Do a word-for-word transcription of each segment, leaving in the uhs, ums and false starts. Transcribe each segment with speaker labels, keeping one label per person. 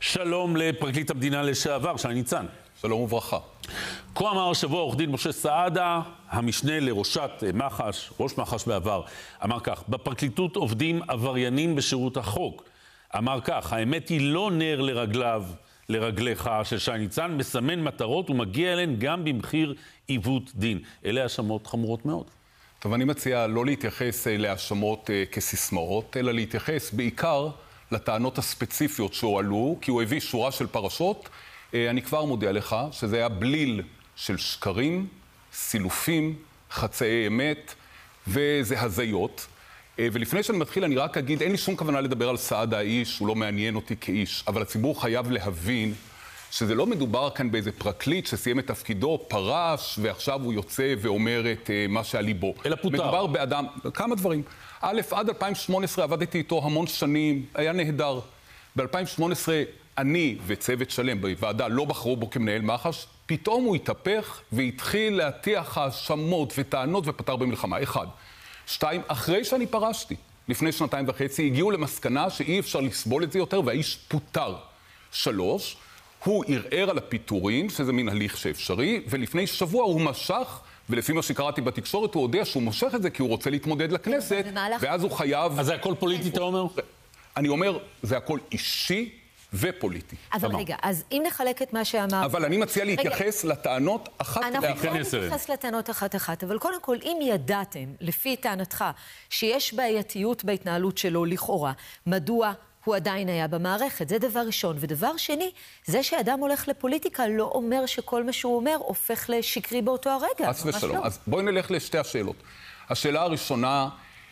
Speaker 1: שלום לפרקליט המדינה לשעבר, שי ניצן.
Speaker 2: שלום וברכה.
Speaker 1: כה אמר השבוע עורך דין משה סעדה, המשנה לראשת מח"ש, ראש מח"ש בעבר, אמר כך: בפרקליטות עובדים עבריינים בשירות החוק. אמר כך: האמת היא לא נר לרגליו, לרגליך של שי ניצן, מסמן מטרות ומגיע אליהן גם במחיר עיוות דין. אלה האשמות חמורות מאוד.
Speaker 2: טוב, אני מציע לא להתייחס להאשמות כסיסמאות, אלא להתייחס בעיקר לטענות הספציפיות שהועלו, כי הוא הביא שורה של פרשות. אני כבר מודיע לך שזה היה בליל של שקרים, סילופים, חצאי אמת, וזה הזיות. ולפני שאני מתחיל, אני רק אגיד, אין לי שום כוונה לדבר על סעדה האיש, הוא לא מעניין אותי כאיש, אבל הציבור חייב להבין שזה לא מדובר כאן באיזה פרקליט שסיים את תפקידו, פרש, ועכשיו הוא יוצא ואומר את מה שעל ליבו.
Speaker 1: אלא פוטר.
Speaker 2: מדובר באדם, כמה דברים. א', עד אלפיים ושמונה עשרה עבדתי איתו המון שנים, היה נהדר. ב-אלפיים ושמונה עשרה אני וצוות שלם בוועדה לא בחרו בו כמנהל מח"ש, פתאום הוא התהפך והתחיל להטיח האשמות וטענות ופתר במלחמה. אחד. שתיים, אחרי שאני פרשתי, לפני שנתיים וחצי, הגיעו למסקנה שאי אפשר לסבול את זה יותר, והאיש פוטר. שלוש, הוא ערער על הפיטורים, שזה מין הליך שאפשרי, ולפני שבוע הוא משך, ולפי מה שקראתי בתקשורת, הוא הודיע שהוא מושך את זה כי הוא רוצה להתמודד לכנסת, ואז הוא חייב...
Speaker 1: אז זה הכל פוליטי, אתה אומר?
Speaker 2: אני אומר, זה הכל אישי ופוליטי.
Speaker 3: אבל רגע, אז אם נחלק את מה שאמרת...
Speaker 2: אבל אני מציע להתייחס לטענות אחת לאחת.
Speaker 3: אנחנו יכולים להתייחס לטענות אחת-אחת, אבל קודם כל, אם ידעתם, לפי טענתך, שיש בעייתיות בהתנהלות שלו לכאורה, מדוע הוא עדיין היה במערכת? זה דבר ראשון. ודבר שני, זה שאדם הולך לפוליטיקה לא אומר שכל מה שהוא אומר הופך לשקרי באותו הרגע.
Speaker 2: אז ושלום. אז בואי נלך לשתי השאלות. השאלה הראשונה,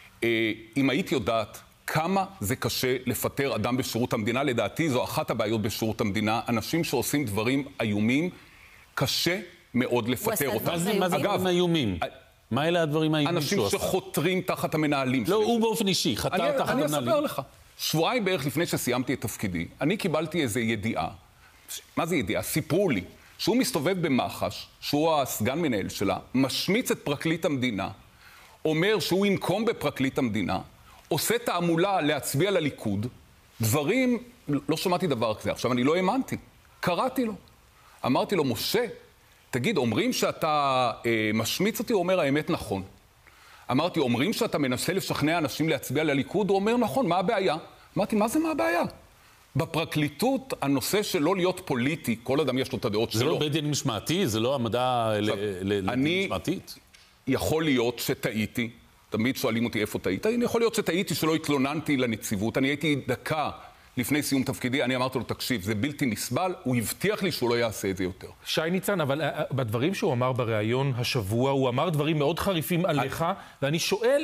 Speaker 2: אם היית יודעת כמה זה קשה לפטר אדם בשירות המדינה, לדעתי זו אחת הבעיות בשירות המדינה. אנשים שעושים דברים איומים, קשה מאוד לפטר אותם.
Speaker 1: מה זה דברים איומים? מה אלה הדברים האיומים?
Speaker 2: אנשים שחותרים תחת המנהלים שלי.
Speaker 1: לא, הוא באופן אישי, חתר תחת המנהלים.
Speaker 2: אני אספר לך. שבועיים בערך לפני שסיימתי את תפקידי, אני קיבלתי איזו ידיעה. מה זה ידיעה? סיפרו לי שהוא מסתובב במח"ש, שהוא הסגן מנהל שלה, משמיץ את פרקליט המדינה, אומר שהוא ינקום בפרקליט המדינה, עושה תעמולה להצביע לליכוד, דברים, לא שמעתי דבר כזה. עכשיו, אני לא האמנתי. קראתי לו. אמרתי לו, משה, תגיד, אומרים שאתה אה, משמיץ אותי? הוא אומר, האמת נכון. אמרתי, אומרים שאתה מנסה לשכנע אנשים להצביע לליכוד? הוא אומר, נכון, מה הבעיה? אמרתי, מה זה מה הבעיה? בפרקליטות, הנושא של לא להיות פוליטי, כל אדם יש לו את הדעות שלו.
Speaker 1: זה לא בית דין משמעתי? זה לא העמדה לדין משמעתית?
Speaker 2: יכול להיות שטעיתי. תמיד שואלים אותי איפה טעית. אני יכול להיות שטעיתי שלא התלוננתי לנציבות. אני הייתי דקה לפני סיום תפקידי, אני אמרתי לו, תקשיב, זה בלתי נסבל, הוא הבטיח לי שהוא לא יעשה את זה יותר.
Speaker 4: שי ניצן, אבל בדברים שהוא אמר בריאיון השבוע, הוא אמר דברים מאוד חריפים עליך, ואני שואל,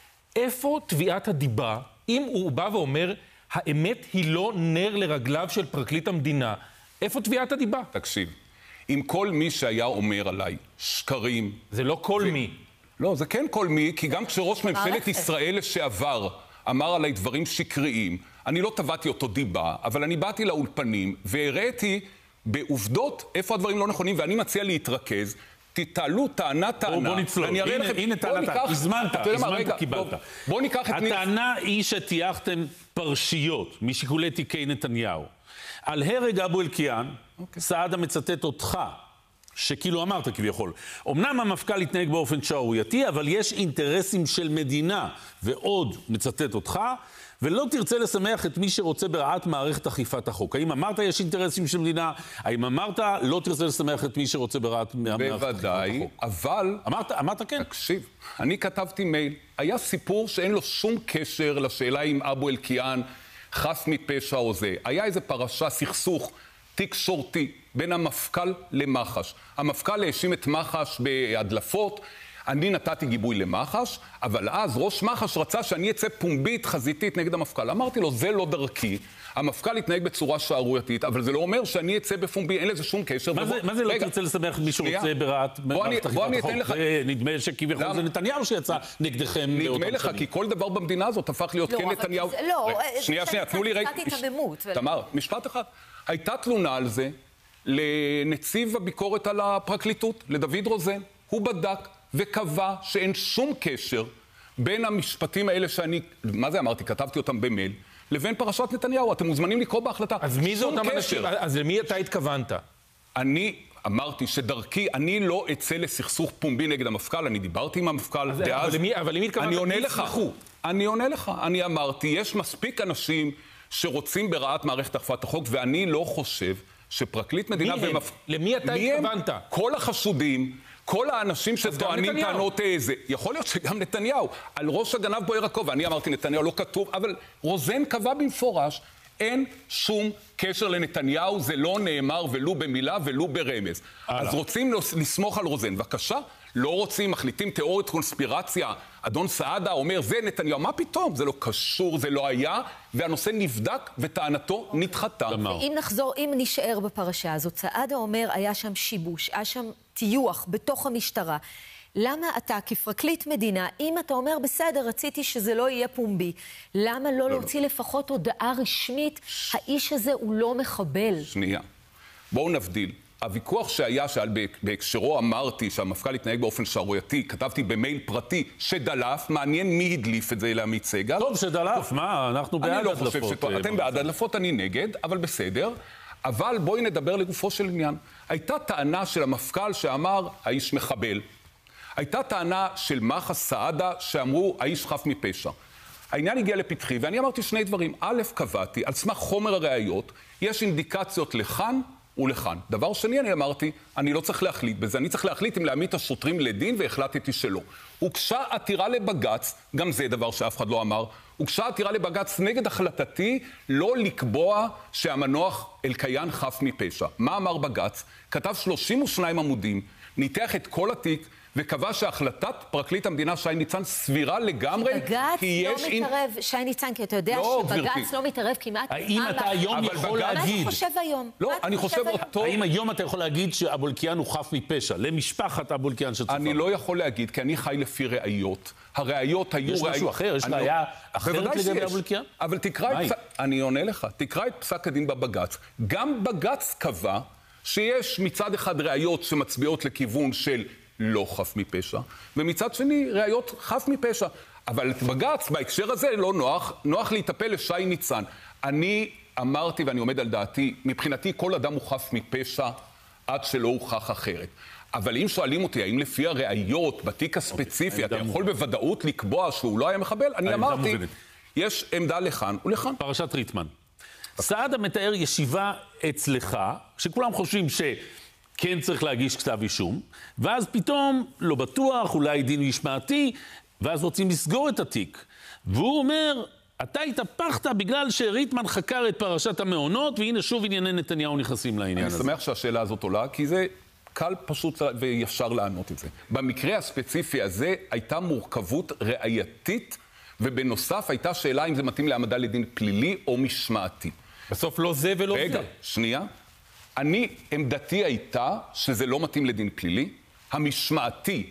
Speaker 4: איפה תביעת הדיבה, אם הוא בא ואומר, האמת היא לא נר לרגליו של פרקליט המדינה, איפה תביעת הדיבה?
Speaker 2: תקשיב, אם כל מי שהיה אומר עליי שקרים...
Speaker 4: זה לא כל מי.
Speaker 2: לא, זה כן כל מי, כי גם כשראש ממשלת ישראל לשעבר אמר עליי דברים שקריים, אני לא טבעתי אותו דיבה, אבל אני באתי לאולפנים והראיתי בעובדות איפה הדברים לא נכונים, ואני מציע להתרכז, תתעלו טענה טענה.
Speaker 1: בוא נצלול, הנה טענה, הזמנת, הזמנת, קיבלת.
Speaker 2: בוא ניקח את...
Speaker 1: הטענה היא שטייחתם פרשיות משיקולי תיקי נתניהו. על הרג אבו אלקיעאן, סעדה מצטט אותך, שכאילו אמרת כביכול. אמנם המפכ"ל התנהג באופן שערורייתי, אבל יש אינטרסים של מדינה, ועוד מצטט אותך, ולא תרצה לשמח את מי שרוצה ברעת מערכת אכיפת החוק. האם אמרת יש אינטרסים של מדינה? האם אמרת לא תרצה לשמח את מי שרוצה ברעת מערכת אכיפת החוק?
Speaker 2: בוודאי, אבל...
Speaker 1: אמרת, אמרת כן.
Speaker 2: תקשיב, אני כתבתי מייל. היה סיפור שאין לו שום קשר לשאלה אם אבו אלקיעאן חף מפשע או זה. היה איזה פרשה, סכסוך תקשורתי בין המפכ"ל למח"ש. המפכ"ל האשים את מח"ש בהדלפות, אני נתתי גיבוי למח"ש, אבל אז ראש מח"ש רצה שאני אצא פומבית חזיתית נגד המפכ"ל. אמרתי לו, זה לא דרכי, המפכ"ל התנהג בצורה שערורייתית, אבל זה לא אומר שאני אצא בפומבי, אין לזה שום קשר.
Speaker 1: מה זה, מה זה לא תרצה לשמח מי שרוצה ברעת מערכת אכיפת החוק? נדמה שכביכול זה נתניהו שיצא נגדכם.
Speaker 2: נדמה לך, כי כל דבר במדינה הזאת הפך להיות כן נתניהו.
Speaker 3: לא,
Speaker 2: שנייה, שנייה, תנו לי רגע. תמר, משפט אחד. הייתה תלונה על זה לנציב הביקורת על הפרקליטות, לדוד רוזן. הוא בדק וקבע שאין שום קשר בין המשפטים האלה שאני, מה זה אמרתי? כתבתי אותם במייל, לבין פרשת נתניהו. אתם מוזמנים לקרוא בהחלטה.
Speaker 4: אז מי זה אותם אנשים? אז למי אתה התכוונת?
Speaker 2: אני אמרתי שדרכי, אני לא אצא לסכסוך פומבי נגד המפכ"ל, אני דיברתי עם המפכ"ל
Speaker 4: אז,
Speaker 2: דאז.
Speaker 4: אבל למי, אבל למי התכוונת?
Speaker 2: אני עונה לך.
Speaker 4: יסמכו.
Speaker 2: אני עונה לך. אני אמרתי, יש מספיק אנשים שרוצים ברעת מערכת אכיפת החוק, ואני לא חושב שפרקליט מדינה...
Speaker 4: מי
Speaker 2: במפ...
Speaker 4: הם? למי אתה
Speaker 2: מי
Speaker 4: התכוונת?
Speaker 2: הם? כל החשודים, כל האנשים שטוענים טענות איזה. יכול להיות שגם נתניהו, על ראש הגנב בוער הכובע. אני אמרתי נתניהו לא כתוב, אבל רוזן קבע במפורש, אין שום קשר לנתניהו, זה לא נאמר ולו במילה ולו ברמז. אז רוצים לסמוך על רוזן. בבקשה, לא רוצים, מחליטים תיאוריית קונספירציה. אדון סעדה אומר, זה נתניהו. מה פתאום? זה לא קשור, זה לא היה, והנושא נבדק וטענתו נדחתה.
Speaker 3: אם נחזור, אם נשאר בפרשה הזאת, סעדה אומר, היה שם שיבוש, היה שם טיוח בתוך המשטרה. למה אתה, כפרקליט מדינה, אם אתה אומר, בסדר, רציתי שזה לא יהיה פומבי, למה לא להוציא לפחות הודעה רשמית, האיש הזה הוא לא מחבל?
Speaker 2: שנייה. בואו נבדיל. הוויכוח שהיה, שעל בהקשרו אמרתי שהמפכ"ל התנהג באופן שערורייתי, כתבתי במייל פרטי שדלף, מעניין מי הדליף את זה לעמית סגל.
Speaker 1: טוב, שדלף, מה? אנחנו בעד הדלפות.
Speaker 2: אתם בעד הדלפות, אני נגד, אבל בסדר. אבל בואי נדבר לגופו של עניין. הייתה טענה של המפכ"ל שאמר, האיש מחבל. הייתה טענה של מח"ש סעדה שאמרו, האיש חף מפשע. העניין הגיע לפתחי, ואני אמרתי שני דברים. א', קבעתי, על סמך חומר הראיות, יש אינדיקציות לכאן ולכאן. דבר שני, אני אמרתי, אני לא צריך להחליט בזה, אני צריך להחליט אם להעמיד את השוטרים לדין, והחלטתי שלא. הוגשה עתירה לבג"ץ, גם זה דבר שאף אחד לא אמר, הוגשה עתירה לבג"ץ נגד החלטתי לא לקבוע שהמנוח אלקיין חף מפשע. מה אמר בג"ץ? כתב שלושים ושניים עמודים, ניתח את כל התיק, וקבע שהחלטת פרקליט המדינה שי ניצן סבירה לגמרי,
Speaker 3: כי בג"ץ לא מתערב, שי ניצן, כי אתה יודע שבג"ץ לא מתערב כמעט...
Speaker 1: האם אתה היום יכול להגיד...
Speaker 3: מה אתה חושב היום?
Speaker 2: לא, אני חושב אותו...
Speaker 1: האם היום אתה יכול להגיד שאבו אלקיעאן הוא חף מפשע, למשפחת אבו אלקיעאן שצופה?
Speaker 2: אני לא יכול להגיד, כי אני חי לפי ראיות. הראיות היו...
Speaker 1: יש משהו אחר? יש בעיה אחרת לגבי אבו אלקיעאן?
Speaker 2: אבל תקרא את... אני עונה לך. תקרא את פסק הדין בבג"ץ. גם בג"ץ קבע שיש מצד אחד ראיות שמצביעות לכיוון של לא חף מפשע, ומצד שני ראיות חף מפשע. אבל בג"ץ, בהקשר הזה, לא נוח, נוח להיטפל לשי ניצן. אני אמרתי, ואני עומד על דעתי, מבחינתי כל אדם הוא חף מפשע עד שלא הוכח אחרת. אבל אם שואלים אותי, האם לפי הראיות, בתיק הספציפי, אתה יכול בוודאות לקבוע שהוא לא היה מחבל? אני אמרתי, יש עמדה לכאן ולכאן.
Speaker 1: פרשת ריטמן. סעדה מתאר ישיבה אצלך, שכולם חושבים ש... כן צריך להגיש כתב אישום, ואז פתאום, לא בטוח, אולי דין משמעתי, ואז רוצים לסגור את התיק. והוא אומר, אתה התהפכת בגלל שריטמן חקר את פרשת המעונות, והנה שוב ענייני נתניהו נכנסים לעניין הזה.
Speaker 2: אני שמח שהשאלה הזאת עולה, כי זה קל פשוט וישר לענות את זה. במקרה הספציפי הזה הייתה מורכבות ראייתית, ובנוסף הייתה שאלה אם זה מתאים להעמדה לדין פלילי או משמעתי.
Speaker 4: בסוף לא זה ולא
Speaker 2: רגע,
Speaker 4: זה.
Speaker 2: שנייה. אני, עמדתי הייתה שזה לא מתאים לדין פלילי, המשמעתי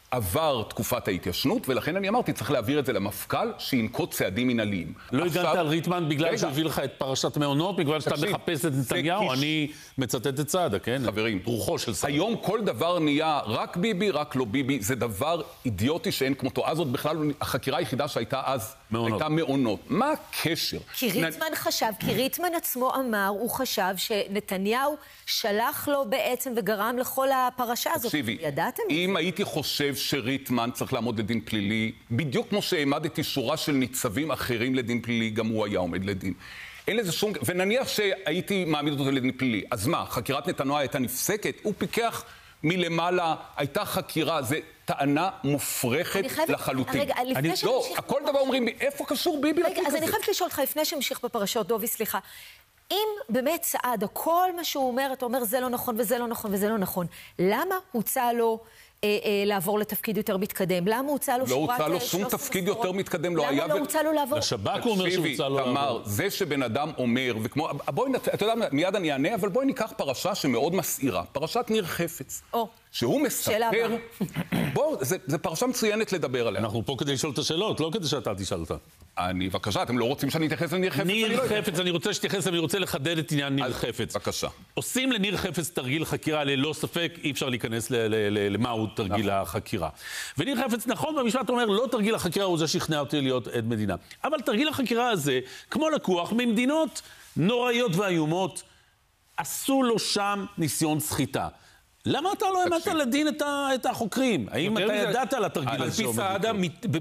Speaker 2: עבר תקופת ההתיישנות, ולכן אני אמרתי, צריך להעביר את זה למפכ"ל, שינקוט צעדים מנהליים.
Speaker 1: לא הגנת על ריטמן בגלל שהביא לך את פרשת מעונות, בגלל שאתה מחפש את נתניהו, אני מצטט את סעדה, כן?
Speaker 2: חברים,
Speaker 1: רוחו של סעדה.
Speaker 2: היום כל דבר נהיה רק ביבי, רק לא ביבי, זה דבר אידיוטי שאין כמותו. אז עוד בכלל, החקירה היחידה שהייתה אז, הייתה מעונות. מה הקשר?
Speaker 3: כי ריטמן חשב, כי ריטמן עצמו אמר, הוא חשב שנתניהו שלח לו בעצם וגרם לכל הפרשה הזאת.
Speaker 2: תקשיבי,
Speaker 3: ידעתם?
Speaker 2: אם הייתי חושב שריטמן צריך לעמוד לדין פלילי, בדיוק כמו שהעמדתי שורה של ניצבים אחרים לדין פלילי, גם הוא היה עומד לדין. אין לזה שום... ונניח שהייתי מעמיד אותו לדין פלילי, אז מה, חקירת נתניהו הייתה נפסקת? הוא פיקח מלמעלה, הייתה חקירה, זה טענה מופרכת לחלוטין.
Speaker 3: רגע, לפני
Speaker 2: שאני... לא, הכל דבר אומרים לי, איפה קשור ביבי לתיק הזה?
Speaker 3: אז אני חייבת לשאול אותך, לפני שמשיך בפרשות, דובי, סליחה, אם באמת סעדה, כל מה שהוא אומר, אתה אומר, זה לא נכון וזה לא נכון וזה לא נכון, למה הוצא לו אה, אה, לעבור לתפקיד יותר מתקדם? למה הוצא לו
Speaker 2: לא הוצא לו שום תפקיד יותר מתקדם, לא היה...
Speaker 3: למה לא הוצא לו לעבור?
Speaker 1: לשב"כ הוא אומר שהוצא לו לעבור.
Speaker 2: תמר, זה שבן אדם אומר, וכמו... בואי, אתה יודע, מיד אני אענה, אבל בואי ניקח פרשה שמאוד מסעירה, פרשת ניר חפץ.
Speaker 3: או.
Speaker 2: שהוא מספר... בואו, זו פרשה מצוינת לדבר עליה.
Speaker 1: אנחנו פה כדי לשאול את השאלות, לא כדי שאתה תשאל אותה.
Speaker 2: אני, בבקשה, אתם לא רוצים שאני אתייחס לניר חפץ?
Speaker 1: ניר חפץ, אני רוצה שתתייחס, אני רוצה לחדד את עניין ניר חפץ.
Speaker 2: בבקשה.
Speaker 1: עושים לניר חפץ תרגיל חקירה, ללא ספק, אי אפשר להיכנס למהו תרגיל החקירה. וניר חפץ, נכון, במשפט אומר, לא תרגיל החקירה הוא זה שכנע אותי להיות עד מדינה. אבל תרגיל החקירה הזה, כמו לקוח ממדינות נוראיות ואיומות, עשו לו שם ניסיון סחיטה. למה אתה לא העמדת לדין את החוקרים? האם אתה ידעת על התרגיל הזה?
Speaker 4: על פי סעדה,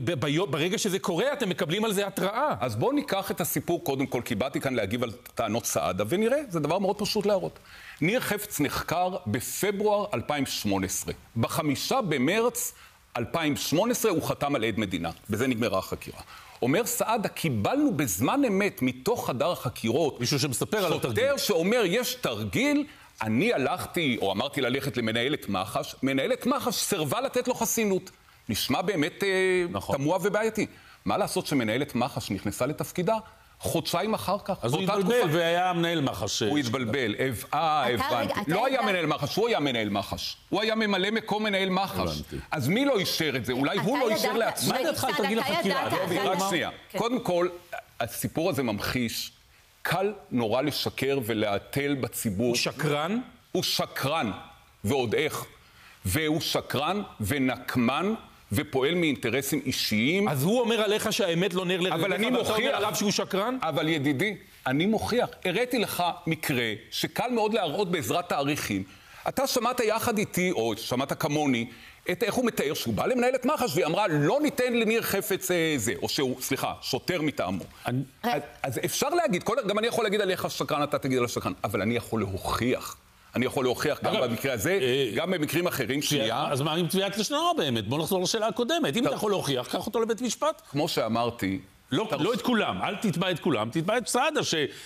Speaker 4: ברגע שזה קורה, אתם מקבלים על זה התראה.
Speaker 2: אז בואו ניקח את הסיפור קודם כל, כי באתי כאן להגיב על טענות סעדה, ונראה, זה דבר מאוד פשוט להראות. ניר חפץ נחקר בפברואר אלפיים שמונה עשרה. בחמישה במרץ אלפיים שמונה עשרה הוא חתם על עד מדינה. בזה נגמרה החקירה. אומר סעדה, קיבלנו בזמן אמת מתוך חדר החקירות...
Speaker 1: מישהו שמספר על התרגיל.
Speaker 2: שוטר שאומר, יש תרגיל, אני הלכתי, או אמרתי ללכת למנהלת מח"ש, מנהלת מח"ש סירבה לתת לו חסינות. נשמע באמת נכון. תמוה ובעייתי. מה לעשות שמנהלת מח"ש נכנסה לתפקידה? חודשיים אחר כך.
Speaker 1: אז הוא התבלבל והיה מנהל מח"ש.
Speaker 2: הוא התבלבל. אה, הבנתי. לא היה מנהל מח"ש, הוא היה מנהל מח"ש. הוא היה ממלא מקום מנהל מח"ש. אז מי לא אישר את זה? אולי הוא לא אישר לעצמו.
Speaker 1: מה דעתך על תרגיל החקירה?
Speaker 2: רק שנייה. קודם כל, הסיפור הזה ממחיש, קל נורא לשקר ולהטל בציבור.
Speaker 4: הוא שקרן?
Speaker 2: הוא שקרן, ועוד איך. והוא שקרן ונקמן, ופועל מאינטרסים אישיים.
Speaker 4: אז הוא אומר עליך שהאמת לא נר לרגליך,
Speaker 2: אבל אני מוכיח...
Speaker 4: ואתה אומר עליו שהוא שקרן?
Speaker 2: אבל ידידי, אני מוכיח. הראיתי לך מקרה שקל מאוד להראות בעזרת תאריכים. אתה שמעת יחד איתי, או שמעת כמוני, את איך הוא מתאר שהוא בא למנהלת מח"ש, והיא אמרה, לא ניתן לניר חפץ זה, או שהוא, סליחה, שוטר מטעמו. אני... אז, אז אפשר להגיד, כל, גם אני יכול להגיד עליך שקרן, אתה תגיד על השקרן, אבל אני יכול להוכיח. אני יכול להוכיח גם במקרה הזה, גם במקרים אחרים, שנייה.
Speaker 1: אז מה עם תביעת לשון הרע באמת? בוא נחזור לשאלה הקודמת. אם אתה יכול להוכיח, קח אותו לבית משפט.
Speaker 2: כמו שאמרתי...
Speaker 1: לא את כולם, אל תתבע את כולם, תתבע את סעדה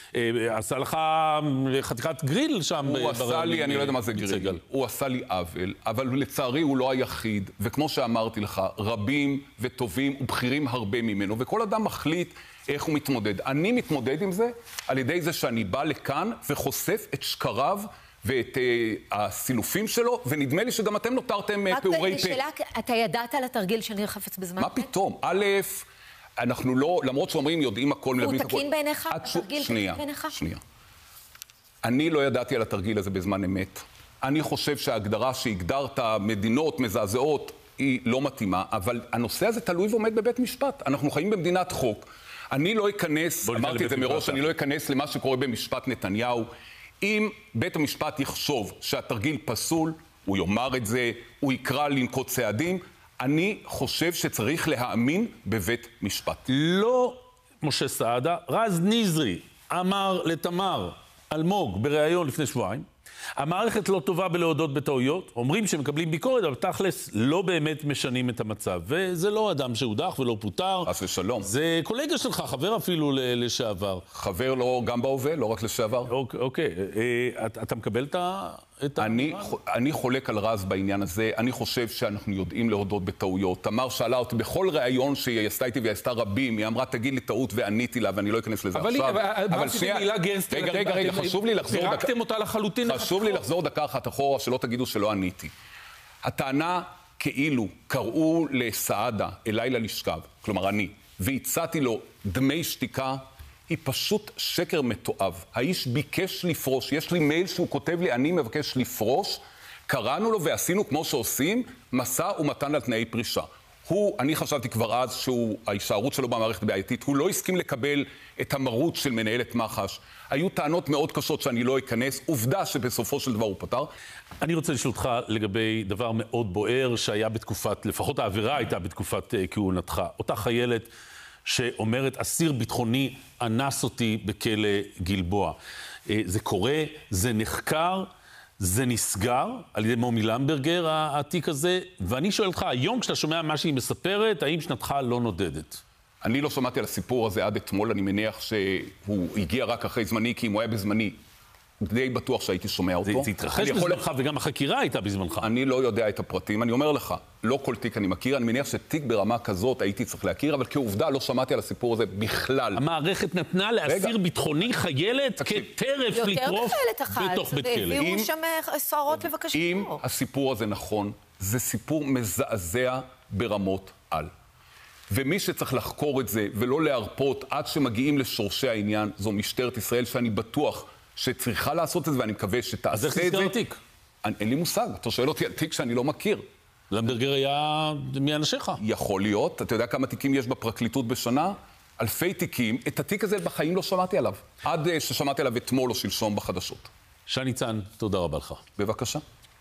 Speaker 1: שעשה לך חתיכת גריל שם.
Speaker 2: הוא עשה לי, אני לא יודע מה זה גריל, הוא עשה לי עוול, אבל לצערי הוא לא היחיד, וכמו שאמרתי לך, רבים וטובים ובכירים הרבה ממנו, וכל אדם מחליט איך הוא מתמודד. אני מתמודד עם זה על ידי זה שאני בא לכאן וחושף את שקריו, ואת uh, הסילופים שלו, ונדמה לי שגם אתם נותרתם uh, פעורי פה.
Speaker 3: שאלה, אתה ידעת על התרגיל של ניר חפץ בזמן?
Speaker 2: מה פתאום? א', אנחנו לא, למרות שאומרים, יודעים הכל,
Speaker 3: הוא תקין בעיניך? התרגיל תקין בעיניך?
Speaker 2: שנייה. אני לא ידעתי על התרגיל הזה בזמן אמת. אני חושב שההגדרה שהגדרת מדינות מזעזעות היא לא מתאימה, אבל הנושא הזה תלוי ועומד בבית משפט. אנחנו חיים במדינת חוק. אני לא אכנס, אמרתי את זה מראש, אני לא אכנס למה שקורה במשפט נתניהו. אם בית המשפט יחשוב שהתרגיל פסול, הוא יאמר את זה, הוא יקרא לנקוט צעדים, אני חושב שצריך להאמין בבית משפט.
Speaker 1: לא משה סעדה, רז נזרי אמר לתמר אלמוג בריאיון לפני שבועיים, המערכת לא טובה בלהודות בטעויות, אומרים שמקבלים ביקורת, אבל תכלס לא באמת משנים את המצב. וזה לא אדם שהודח ולא פוטר.
Speaker 2: אז לשלום.
Speaker 1: זה קולגה שלך, חבר אפילו לשעבר.
Speaker 2: חבר לא גם בהווה, לא רק לשעבר.
Speaker 1: אוקיי, אוקיי. אתה מקבל את ה...
Speaker 2: אני, אני חולק על רז בעניין הזה. אני חושב שאנחנו יודעים להודות בטעויות. תמר שאלה אותי בכל ראיון שהיא עשתה איתי והיא עשתה רבים, היא אמרה, תגיד לי טעות ועניתי לה, ואני לא אכנס לזה עכשיו.
Speaker 4: אבל שנייה, רגע,
Speaker 2: רגע, רגע, חשוב לי לחזור דקה.
Speaker 4: פירקתם אותה לחלוטין.
Speaker 2: חשוב לי לחזור דקה אחת אחורה, שלא תגידו שלא עניתי. הטענה כאילו קראו לסעדה אליי ללשכב, כלומר אני, והצעתי לו דמי שתיקה, היא פשוט שקר מתועב. האיש ביקש לפרוש, יש לי מייל שהוא כותב לי, אני מבקש לפרוש, קראנו לו ועשינו כמו שעושים, מסע ומתן על תנאי פרישה. הוא, אני חשבתי כבר אז שהוא, ההישארות שלו במערכת בעייתית, הוא לא הסכים לקבל את המרות של מנהלת מח"ש. היו טענות מאוד קשות שאני לא אכנס, עובדה שבסופו של דבר הוא פתר.
Speaker 1: אני רוצה לשאול אותך לגבי דבר מאוד בוער שהיה בתקופת, לפחות העבירה הייתה בתקופת כהונתך. אותה חיילת שאומרת, אסיר ביטחוני אנס אותי בכלא גלבוע. זה קורה, זה נחקר, זה נסגר על ידי מומי למברגר, התיק הזה, ואני שואל אותך, היום כשאתה שומע מה שהיא מספרת, האם שנתך לא נודדת?
Speaker 2: אני לא שמעתי על הסיפור הזה עד אתמול, אני מניח שהוא הגיע רק אחרי זמני, כי אם הוא היה בזמני, די בטוח שהייתי שומע אותו.
Speaker 1: זה, זה התרחש
Speaker 2: יכול...
Speaker 1: בזמנך וגם החקירה הייתה בזמנך.
Speaker 2: אני לא יודע את הפרטים, אני אומר לך, לא כל תיק אני מכיר, אני מניח שתיק ברמה כזאת הייתי צריך להכיר, אבל כעובדה לא שמעתי על הסיפור הזה בכלל.
Speaker 1: המערכת נתנה לאסיר ביטחוני חיילת כטרף לטרוף בתוך בית כלא.
Speaker 3: והעבירו שם סוהרות לבקש שחרור.
Speaker 2: אם הסיפור הזה נכון, זה סיפור מזעזע ברמות על. ומי שצריך לחקור את זה ולא להרפות עד שמגיעים לשורשי העניין, זו משטרת ישראל, שאני בטוח שצריכה לעשות את זה, ואני מקווה שתעשה את זה.
Speaker 1: אז איך נסגר התיק?
Speaker 2: אין לי מושג, אתה שואל אותי על תיק שאני לא מכיר.
Speaker 1: למברגר היה מאנשיך.
Speaker 2: יכול להיות, אתה יודע כמה תיקים יש בפרקליטות בשנה? אלפי תיקים, את התיק הזה בחיים לא שמעתי עליו. עד ששמעתי עליו אתמול או שלשום בחדשות.
Speaker 1: שי ניצן, תודה רבה לך.
Speaker 2: בבקשה.